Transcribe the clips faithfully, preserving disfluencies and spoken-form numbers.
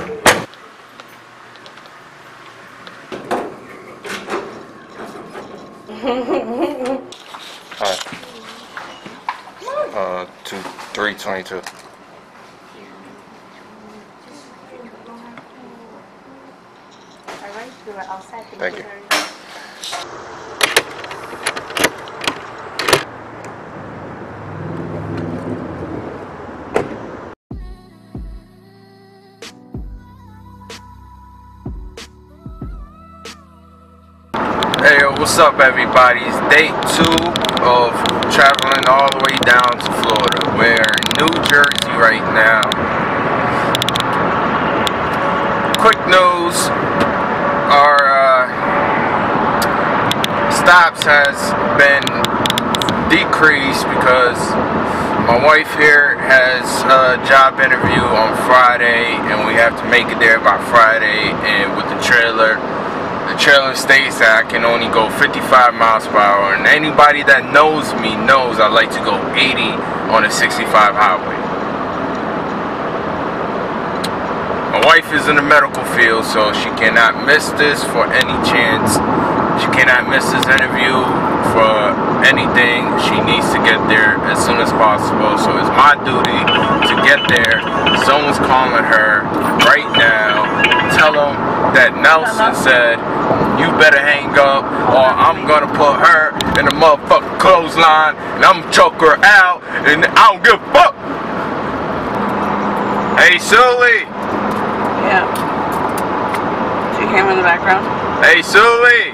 Alright. Uh, two, three twenty-two. Alright, you are all set. Thank you. Hey, yo, what's up, everybody? It's day two of traveling all the way down to Florida. We're in New Jersey right now. Quick news, our uh, stops has been decreased because my wife here has a job interview on Friday and we have to make it there by Friday, and with the trailer The trailer states that I can only go fifty-five miles per hour, and anybody that knows me knows I like to go eighty on a sixty-five highway. My wife is in the medical field, so she cannot miss this for any chance. She cannot miss this interview for anything. She needs to get there as soon as possible, so it's my duty to get there. Someone's calling her right now. Tell them that Nelson said, you better hang up or I'm gonna put her in the motherfucking clothesline and I'm gonna choke her out and I don't give a fuck. Hey, Sully. Yeah. Do you hear him in the background? Hey, Sully.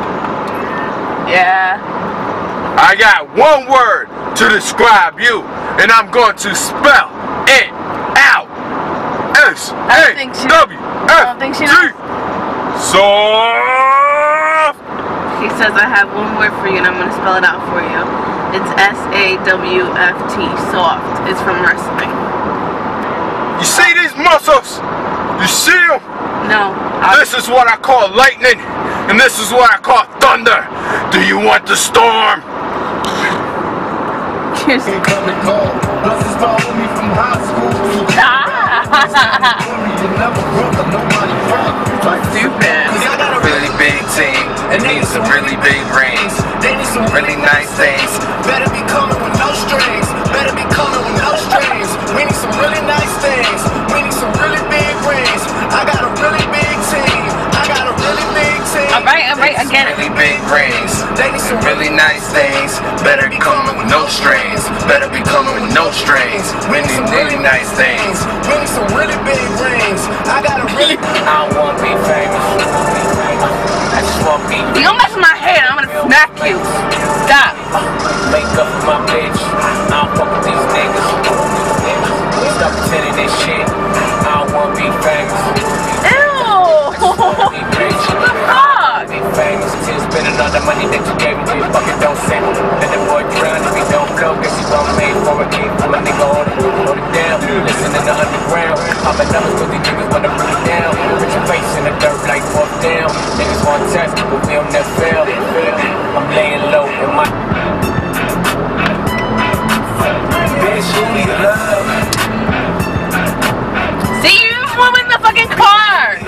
Yeah. I got one word to describe you, and I'm going to spell it out. S A W F T. Soft. He says I have one word for you and I'm going to spell it out for you. It's S A W F T. Soft. It's from wrestling. You see these muscles? You see them? No. This is what I call lightning, and this is what I call thunder. Do you want the storm? You're so stupid. Really big team, it needs some really big rings. They need some really nice things. Better be coming with no strings. Better be coming with no strings. We need some really nice things. We need some really big rings. I got a really big team. I got a really big team. Alright, alright, I get it. Really big rings. They need some really nice things. Better be coming with no strings. Better be coming with no strings. We need some really nice things. We need some really big rings. I got a really. I don't want to be famous. I just want to be. You gonna mess with my head, I'm gonna smack you. Stop. Make up for my bitch. I don't fuck with these niggas. Stop pretending this shit. I don't want to be famous. Ew. What the fuck? Be famous. Till spending all the money that you gave me. You fucking don't send. And the boy drown if he don't blow. Guess he's gonna pay for it. I'm a nigga hold it, hold it down. Listen in the underground. I'm a numbers cause these niggas wanna put it down. Put your face in the dirt like fourth down. Niggas want test, but we don't never fail. I'm laying low in my. Bitch, who we love? See, you flew in the fucking car.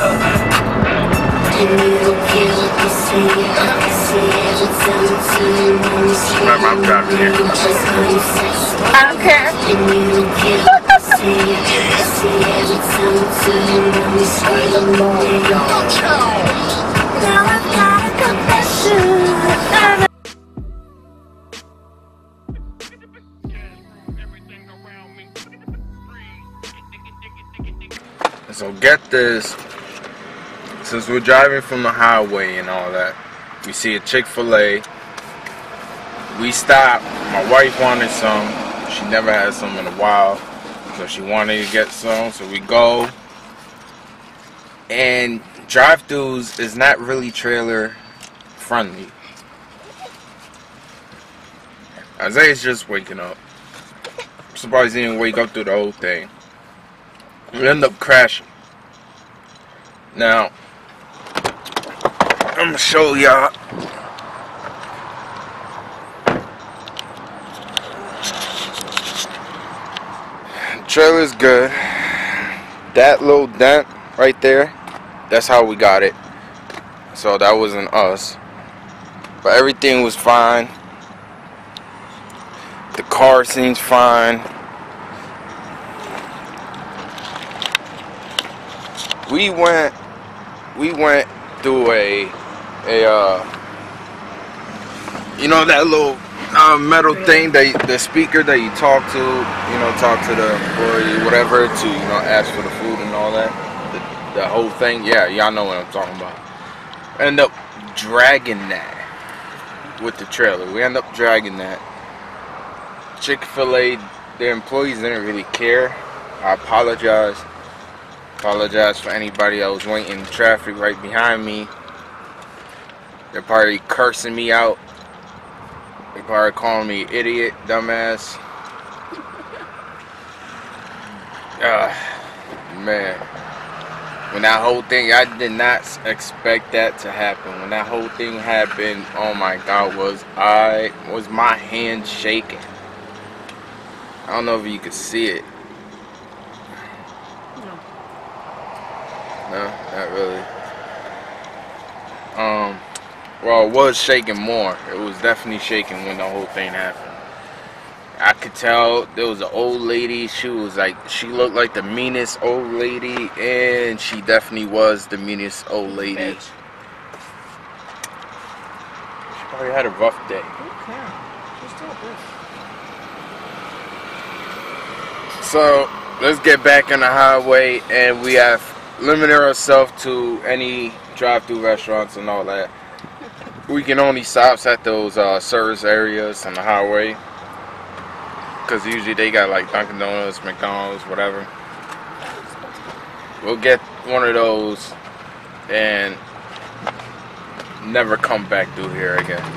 Remember, I'm driving here. I don't care. So get this, since we're driving from the highway and all that, we see a Chick-fil-A. We stop. My wife wanted some. She never had some in a while, so she wanted to get some. So we go. And drive-thrus is not really trailer friendly. Isaiah's just waking up. I'm surprised he didn't wake up through the whole thing. We end up crashing. Now, I'm gonna show y'all. Trailer's good. that little dent right there, that's how we got it. So that wasn't us. But everything was fine. The car seems fine. We went we went through a a uh you know that little uh, metal thing, that the speaker that you talk to, you know, talk to the employee, whatever, to, you know, ask for the food and all that. The, the whole thing, yeah, y'all know what I'm talking about. End up dragging that with the trailer. We end up dragging that. Chick-fil-A, their employees didn't really care. I apologize. Apologize for anybody that was waiting in traffic right behind me. They're probably cursing me out. They're probably calling me idiot, dumbass. Ah, man. When that whole thing, I did not expect that to happen. When that whole thing happened, oh my God, was I, was my hand shaking. I don't know if you could see it. No, not really. Um, well, it was shaking more. It was definitely shaking when the whole thing happened. I could tell there was an old lady. She was like, she looked like the meanest old lady, and she definitely was the meanest old lady. Bitch. She probably had a rough day. Okay. She's still a bitch. So let's get back on the highway, and we have limited ourselves to any drive-through restaurants and all that. We can only stop at those uh, service areas on the highway, because usually they got like Dunkin' Donuts, McDonald's, whatever. We'll get one of those and never come back through here again.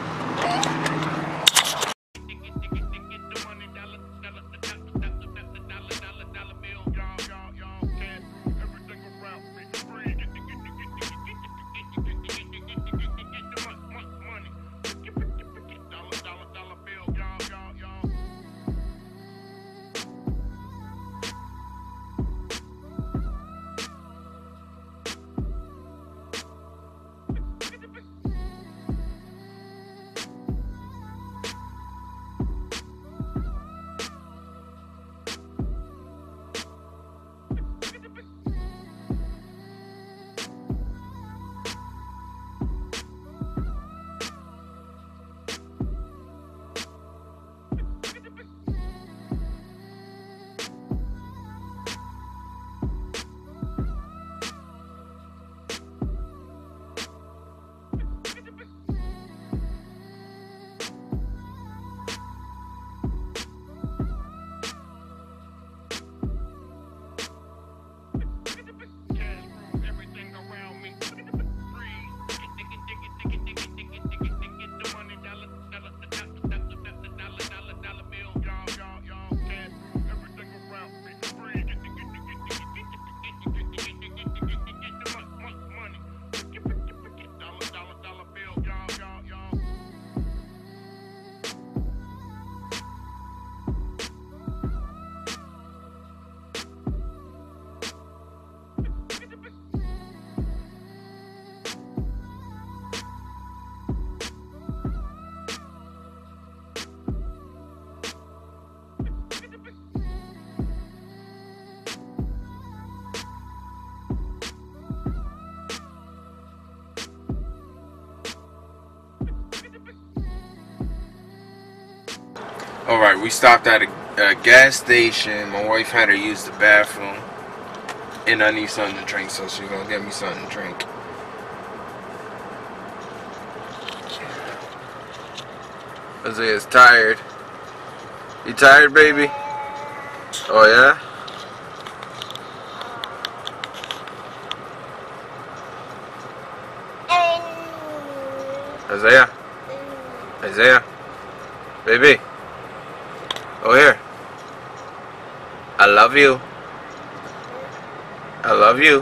Alright, we stopped at a, a gas station. My wife had to use the bathroom, and I need something to drink, so she's gonna get me something to drink. Isaiah's tired. You tired, baby? Oh yeah? Isaiah? Isaiah? Baby? Oh, here. I love you. I love you.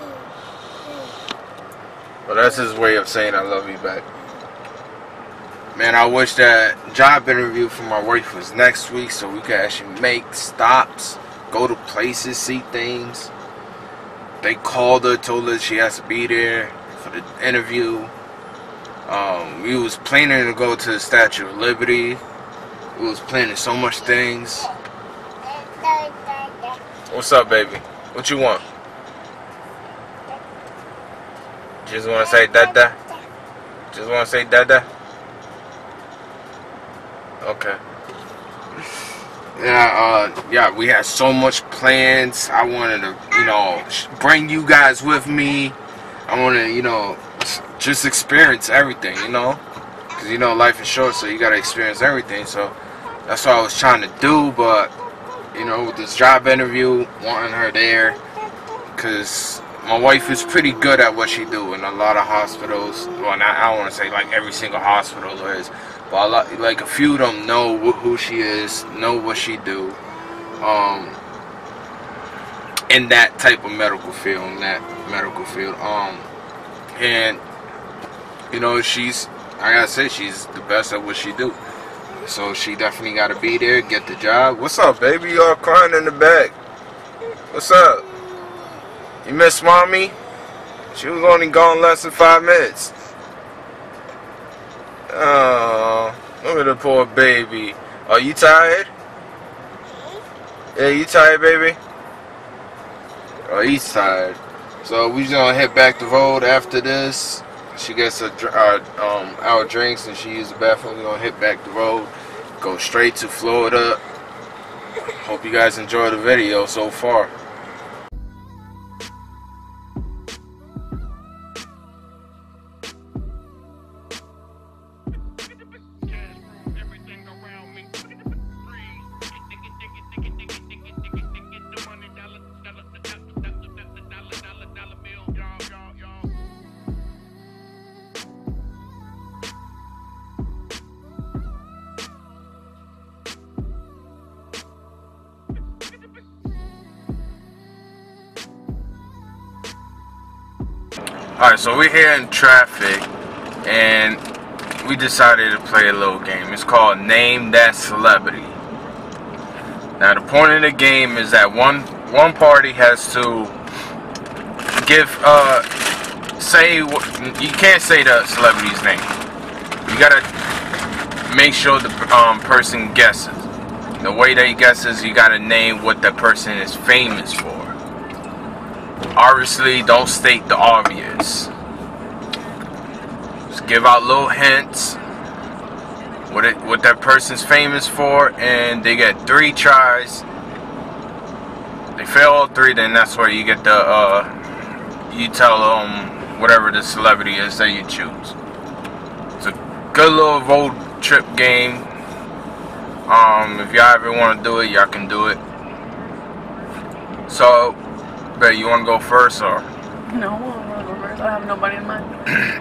Well, that's his way of saying I love you back. Man, I wish that job interview for my wife was next week so we could actually make stops, go to places, see things. They called her, told her she has to be there for the interview. Um, we was planning to go to the Statue of Liberty. We was planning so much things. What's up, baby? What you want? Just want to say dada? Just want to say dada? Okay. Yeah, uh, yeah, we had so much plans. I wanted to, you know, bring you guys with me. I want to, you know, just experience everything, you know? Because, you know, life is short, so you got to experience everything. So that's what I was trying to do, but, you know, with this job interview, wanting her there, because my wife is pretty good at what she do in a lot of hospitals. Well, not, I don't want to say like every single hospital is, but a lot, like a few of them know who she is, know what she do, um, in that type of medical field, in that medical field, um, and, you know, she's, I gotta say, she's the best at what she do. So she definitely gotta be there, get the job. What's up, baby? You all crying in the back. What's up? You miss mommy? She was only gone less than five minutes. Oh, look at the poor baby. Are you tired? Yeah, you tired, baby? Oh, he's tired. So we just gonna head back the road after this. She gets a, uh, um, our drinks and she uses the bathroom. We're gonna hit back the road, go straight to Florida. Hope you guys enjoy the video so far. Alright, so we're here in traffic and we decided to play a little game. It's called Name That Celebrity. Now the point of the game is that one one party has to give uh say, you can't say the celebrity's name. You gotta make sure the um, person guesses. The way they guesses, you gotta name what the person is famous for. Obviously, don't state the obvious. Just give out little hints what it what that person's famous for, and they get three tries. They fail all three, then that's where you get the uh, you tell them whatever the celebrity is that you choose. It's a good little road trip game. Um, if y'all ever want to do it, y'all can do it. So. Bet you want to go first, or? No, I don't want to go first. I have nobody in mind.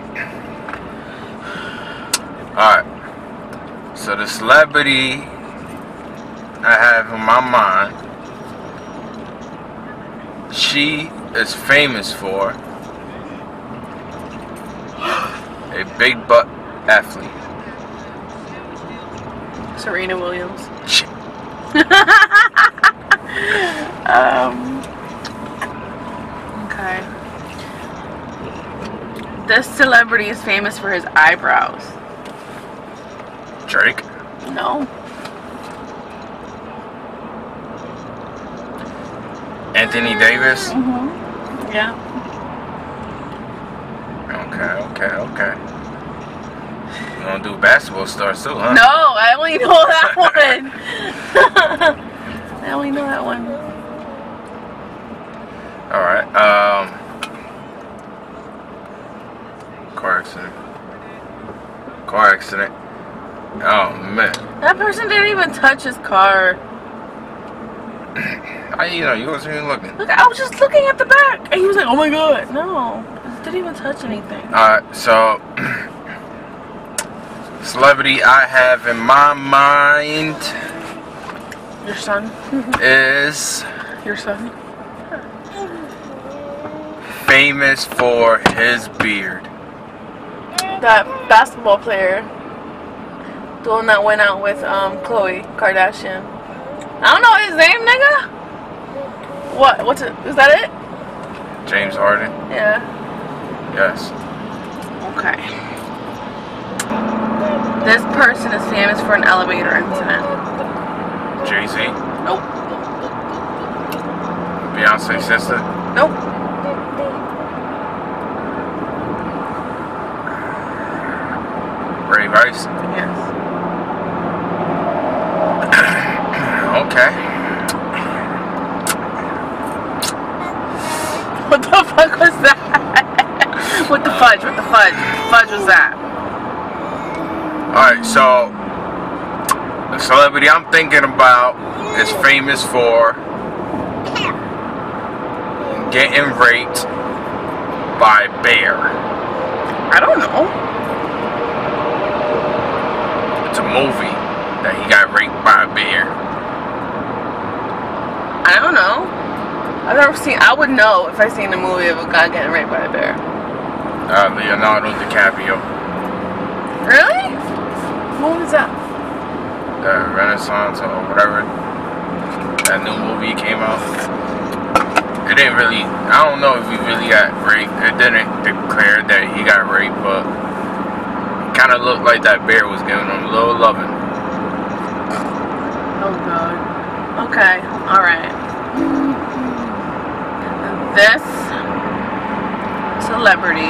Alright. So the celebrity I have in my mind, she is famous for a big butt athlete. Serena Williams. um... Okay. This celebrity is famous for his eyebrows. Drake? No. Anthony Davis? Mm-hmm. Yeah. Okay, okay, okay. You want to do basketball stars too, huh? No, I only know that one. I only know that one. Alright, um, car accident, car accident, oh man. That person didn't even touch his car. I, you know, you wasn't even looking. Look, I was just looking at the back, and he was like, oh my god, no, it didn't even touch anything. Alright, so, celebrity I have in my mind. Your son? is. Your son? Famous for his beard. That basketball player. The one that went out with um Khloe Kardashian. I don't know his name, nigga. What? What's it? Is that it? James Harden. Yeah. Yes. Okay. This person is famous for an elevator incident. Jay-Z. Nope. Beyonce's sister. Nope. Ray Rice. Yes. Okay. What the fuck was that? What the fudge? What the fudge? Fudge was that? Alright, so the celebrity I'm thinking about is famous for getting raped by a bear. I don't know. It's a movie that he got raped by a bear. I don't know. I've never seen. I would know if I seen a movie of a guy getting raped by a bear. Uh, Leonardo DiCaprio. Really? What was that? The Renaissance or whatever. That new movie came out. It didn't really. I don't know if he really got raped. It didn't declare that he got raped, but it kind of looked like that bear was giving him a little loving. Oh god. Okay. All right. This celebrity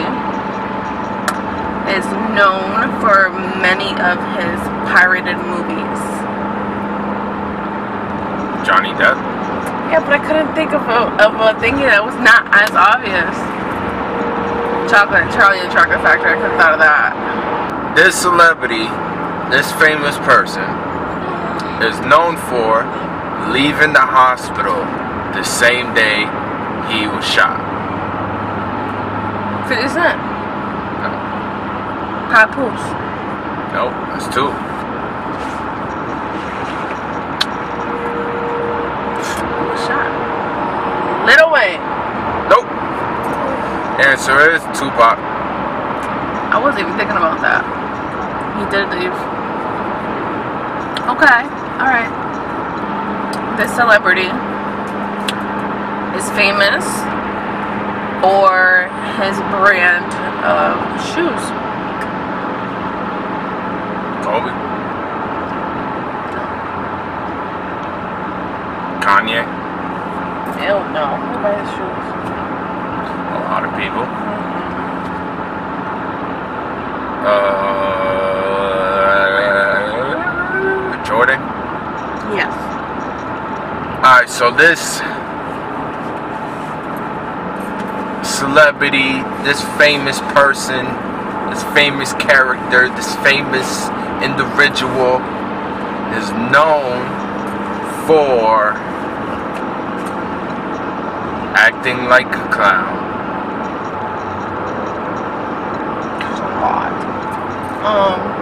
is known for many of his pirated movies. Johnny Depp. Yeah, but I couldn't think of a, of a thing that was not as obvious. Chocolate, Charlie and the Chocolate Factory, I could have thought of that. This celebrity, this famous person, is known for leaving the hospital the same day he was shot. fifty Cent. No. Papoose. Nope, that's two. Shot. Lil Wayne. Nope. Answer is Tupac. I wasn't even thinking about that. He did leave. Okay, alright. This celebrity is famous for his brand of shoes. Kobe. Kanye. Ew, no. Who buys his shoes? A lot of people. Uh, Jordan. Yes. Alright, so this celebrity, this famous person, this famous character, this famous individual is known for acting like a clown. That's a lot. Um.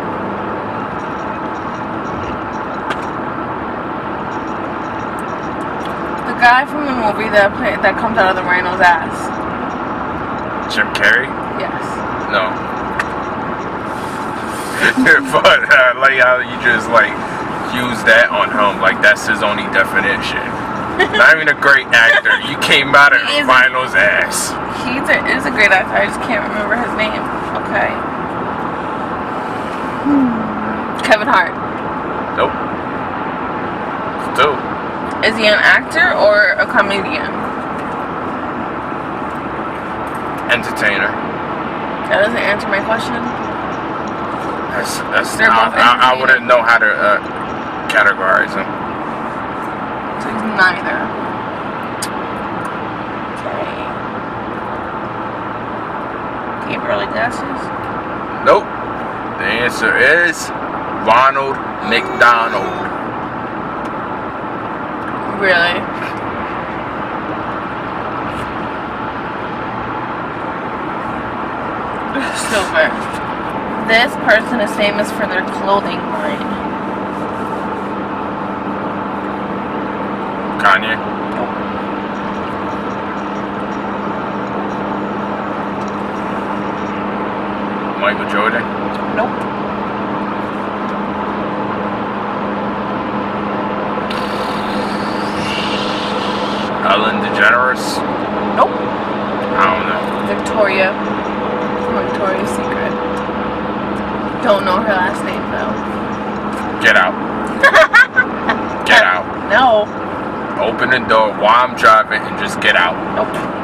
The guy from the movie that play, that comes out of the rhino's ass. Jim Carrey? Yes. No. But I like how you just like use that on him, like that's his only definition. Not even a great actor. You came out of Rhino's ass. He is a great actor. I just can't remember his name. Okay. Kevin Hart. Nope. Still. Is he an actor or a comedian? Entertainer. That doesn't answer my question. That's that's. They're both I, I, I wouldn't know how to uh, categorize him. So he's neither. Okay. Do you have early glasses? Nope. The answer is Ronald McDonald. Really? Stupid. This person is famous for their clothing line. Kanye. Michael Jordan. Nope. Ellen DeGeneres? Nope. I don't know. Victoria. Victoria's Secret. Don't know her last name though. Get out. Get out. No. Open the door while I'm driving and just get out. Nope.